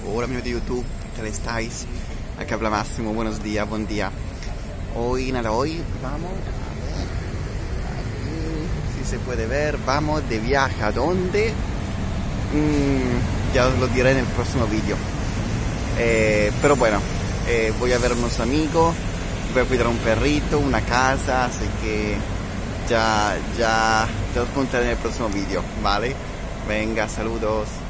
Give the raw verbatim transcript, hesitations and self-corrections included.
Hola amigos de YouTube, ¿qué tal estáis? Aquí habla Máximo, buenos días, buen día. Hoy, nada, hoy vamos a ver, aquí, si se puede ver, vamos de viaje. ¿A dónde? Mm, ya os lo diré en el próximo vídeo. Eh, pero bueno, eh, voy a ver unos amigos, voy a cuidar a un perrito, una casa, así que ya, ya, ya os contaré en el próximo vídeo, ¿vale? Venga, saludos.